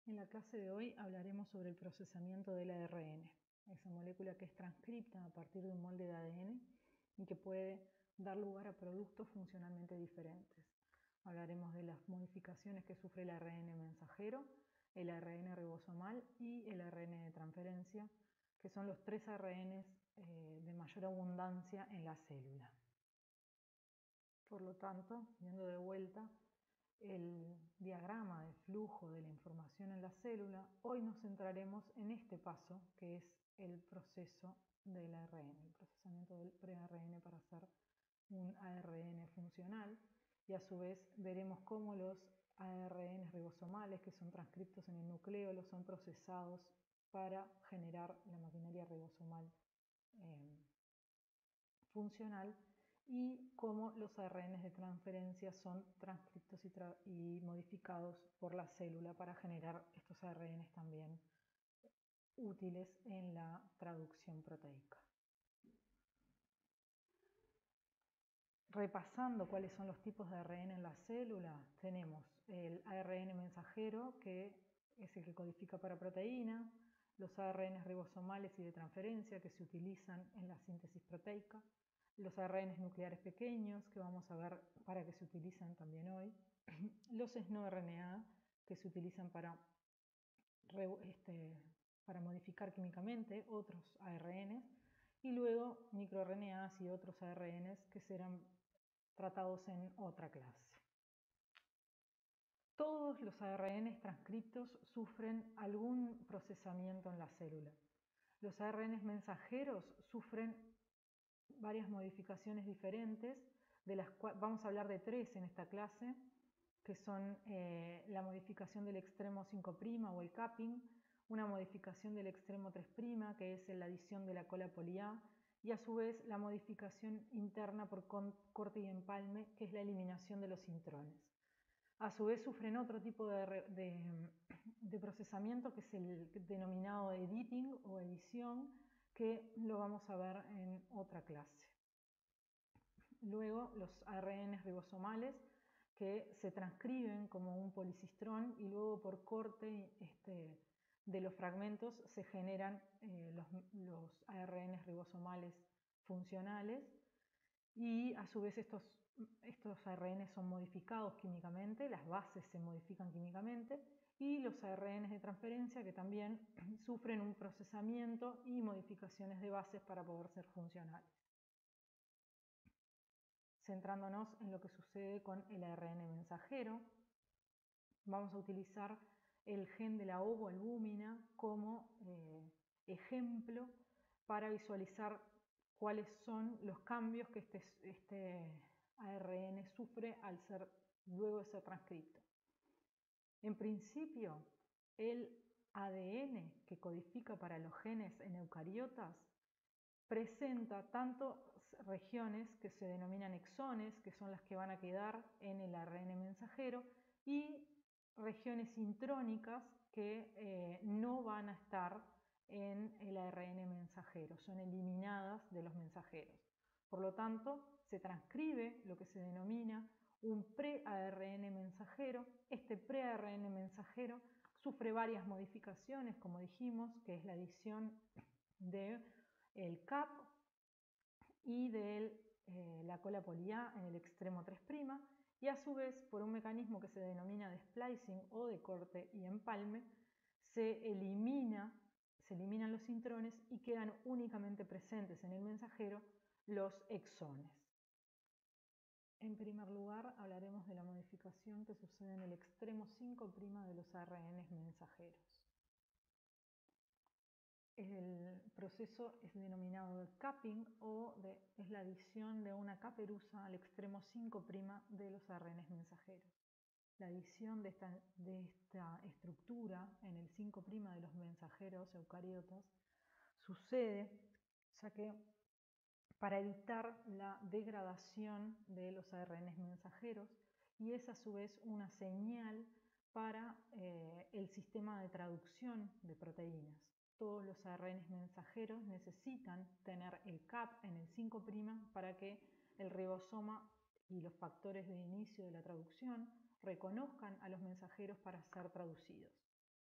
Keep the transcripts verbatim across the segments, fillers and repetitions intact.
En la clase de hoy hablaremos sobre el procesamiento del A R N, esa molécula que es transcripta a partir de un molde de A D N y que puede dar lugar a productos funcionalmente diferentes. Hablaremos de las modificaciones que sufre el A R N mensajero, el A R N ribosomal y el A R N de transferencia, que son los tres A R Ns eh, de mayor abundancia en la célula. Por lo tanto, viendo de vuelta el diagrama de flujo de la información en la célula, hoy nos centraremos en este paso, que es el proceso del A R N, el procesamiento del pre-A R N para hacer un A R N funcional, y a su vez veremos cómo los A R Ns ribosomales, que son transcriptos en el nucleolo, son procesados para generar la maquinaria ribosomal eh, funcional, y cómo los A R Ns de transferencia son transcriptos y, tra y modificados por la célula para generar estos A R Ns también útiles en la traducción proteica. Repasando cuáles son los tipos de A R N en la célula, tenemos el A R N mensajero, que es el que codifica para proteína, los A R Ns ribosomales y de transferencia que se utilizan en la síntesis proteica, los A R Ns nucleares pequeños, que vamos a ver para qué se utilizan también hoy, los SNO-RNA, que se utilizan para, este, para modificar químicamente otros A R Ns, y luego microRNAs y otros A R Ns que serán tratados en otra clase. Todos los A R Ns transcriptos sufren algún procesamiento en la célula. Los A R Ns mensajeros sufren varias modificaciones diferentes, de las cuales vamos a hablar de tres en esta clase, que son eh, la modificación del extremo cinco' o el capping, una modificación del extremo tres', que es la adición de la cola poli A, y a su vez la modificación interna por corte y empalme, que es la eliminación de los intrones. A su vez sufren otro tipo de, de, de procesamiento, que es el denominado editing o edición, que lo vamos a ver en otra clase. Luego los A R Ns ribosomales, que se transcriben como un policistrón y luego por corte este, de los fragmentos se generan eh, los, los A R Ns ribosomales funcionales, y a su vez estos, estos A R Ns son modificados químicamente, las bases se modifican químicamente, y los A R Ns de transferencia, que también sufren un procesamiento y modificaciones de bases para poder ser funcionales. Centrándonos en lo que sucede con el A R N mensajero, vamos a utilizar el gen de la ovoalbúmina como eh, ejemplo para visualizar cuáles son los cambios que este, este A R N sufre al ser, luego de ser transcripto. En principio, el A D N que codifica para los genes en eucariotas presenta tanto regiones que se denominan exones, que son las que van a quedar en el A R N mensajero, y regiones intrónicas que eh, no van a estar en el A R N mensajero, son eliminadas de los mensajeros. Por lo tanto, se transcribe lo que se denomina un pre-A R N mensajero. Este pre-A R N mensajero sufre varias modificaciones, como dijimos, que es la adición de el cap y de eh, la cola poli A en el extremo tres', y a su vez, por un mecanismo que se denomina de splicing o de corte y empalme, se, elimina, se eliminan los intrones y quedan únicamente presentes en el mensajero los exones. En primer lugar, hablaremos de la modificación que sucede en el extremo cinco' de los A R Ns mensajeros. El proceso es denominado de capping, o de, es la adición de una caperuza al extremo cinco' de los A R Ns mensajeros. La adición de esta, de esta estructura en el cinco' de los mensajeros eucariotas sucede ya que para evitar la degradación de los A R Ns mensajeros, y es a su vez una señal para eh, el sistema de traducción de proteínas. Todos los A R Ns mensajeros necesitan tener el cap en el cinco' para que el ribosoma y los factores de inicio de la traducción reconozcan a los mensajeros para ser traducidos.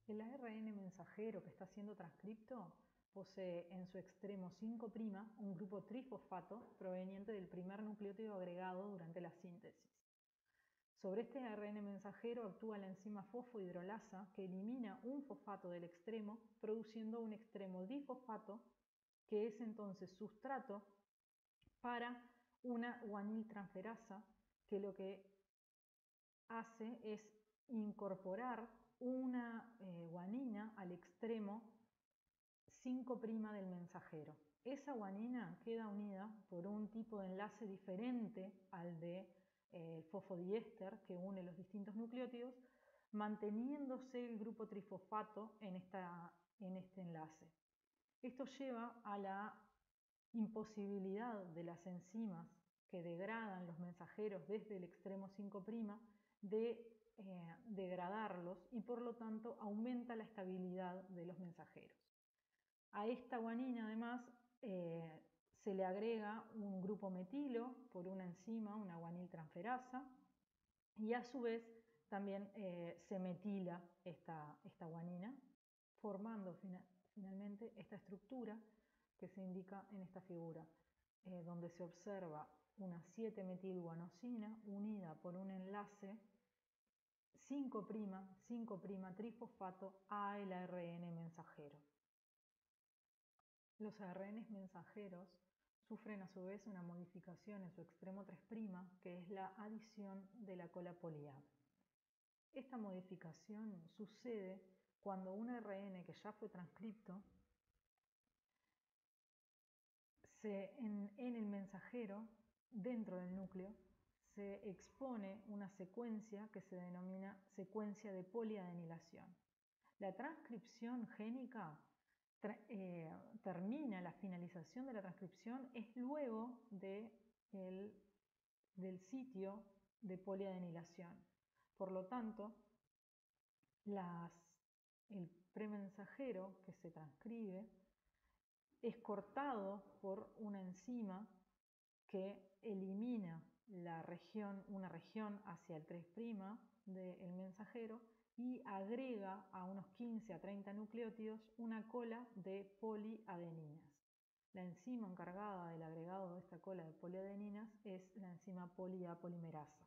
El A R N mensajero que está siendo transcripto posee en su extremo cinco' un grupo trifosfato proveniente del primer nucleótido agregado durante la síntesis. Sobre este A R N mensajero actúa la enzima fosfohidrolasa que elimina un fosfato del extremo, produciendo un extremo difosfato que es entonces sustrato para una guaniltransferasa que lo que hace es incorporar una eh, guanina al extremo cinco' del mensajero. Esa guanina queda unida por un tipo de enlace diferente al de eh, fosfodiéster que une los distintos nucleótidos, manteniéndose el grupo trifosfato en, esta, en este enlace. Esto lleva a la imposibilidad de las enzimas que degradan los mensajeros desde el extremo cinco' de eh, degradarlos y por lo tanto aumenta la estabilidad de los mensajeros. A esta guanina además eh, se le agrega un grupo metilo por una enzima, una guaniltransferasa, y a su vez también eh, se metila esta, esta guanina, formando final, finalmente esta estructura que se indica en esta figura, eh, donde se observa una siete metilguanosina unida por un enlace cinco' cinco' trifosfato al A R N mensajero. Los A R Ns mensajeros sufren a su vez una modificación en su extremo tres', que es la adición de la cola poli A. Esta modificación sucede cuando un A R N que ya fue transcripto se, en, en el mensajero, dentro del núcleo, se expone una secuencia que se denomina secuencia de poliadenilación. La transcripción génica tra eh, termina, la finalización de la transcripción es luego de el, del sitio de poliadenilación. Por lo tanto, las, el premensajero que se transcribe es cortado por una enzima que elimina la región, una región hacia el tres' del mensajero y agrega a unos quince a treinta nucleótidos una cola de poliadeninas. La enzima encargada del agregado de esta cola de poliadeninas es la enzima poli A polimerasa.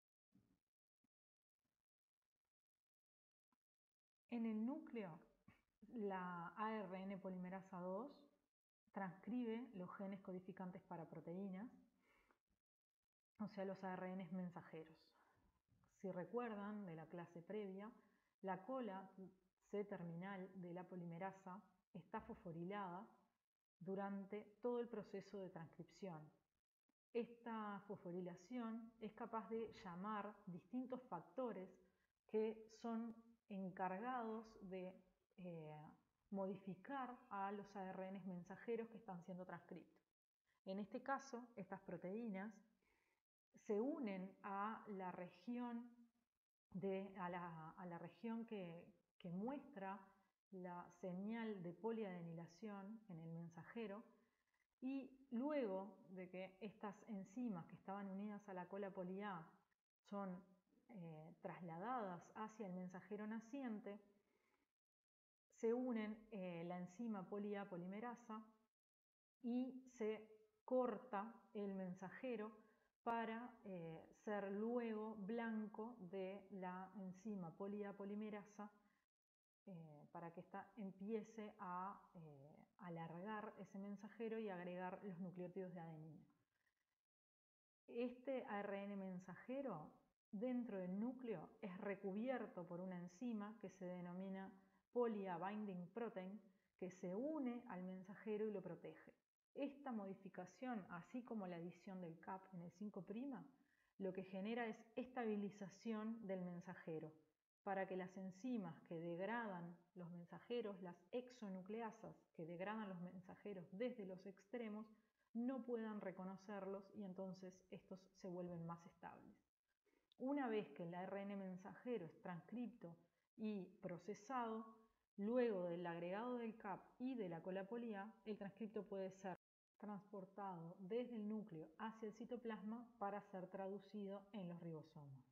En el núcleo, la A R N polimerasa dos transcribe los genes codificantes para proteínas, o sea, los A R Ns mensajeros. Si recuerdan de la clase previa, la cola C-terminal de la polimerasa está fosforilada durante todo el proceso de transcripción. Esta fosforilación es capaz de llamar distintos factores que son encargados de eh, modificar a los A R Ns mensajeros que están siendo transcritos. En este caso, estas proteínas se unen a la región, de, a la, a la región que, que muestra la señal de poliadenilación en el mensajero, y luego de que estas enzimas que estaban unidas a la cola poli A son eh, trasladadas hacia el mensajero naciente, se unen eh, la enzima poli A polimerasa y se corta el mensajero para eh, ser luego blanco de la enzima poli A polimerasa, eh, para que ésta empiece a eh, alargar ese mensajero y agregar los nucleótidos de adenina. Este A R N mensajero dentro del núcleo es recubierto por una enzima que se denomina poly A binding protein, que se une al mensajero y lo protege. Esta modificación, así como la adición del C A P en el cinco', lo que genera es estabilización del mensajero, para que las enzimas que degradan los mensajeros, las exonucleasas que degradan los mensajeros desde los extremos, no puedan reconocerlos y entonces estos se vuelven más estables. Una vez que el A R N mensajero es transcripto y procesado, luego del agregado del C A P y de la cola poli A, el transcripto puede ser transportado desde el núcleo hacia el citoplasma para ser traducido en los ribosomas.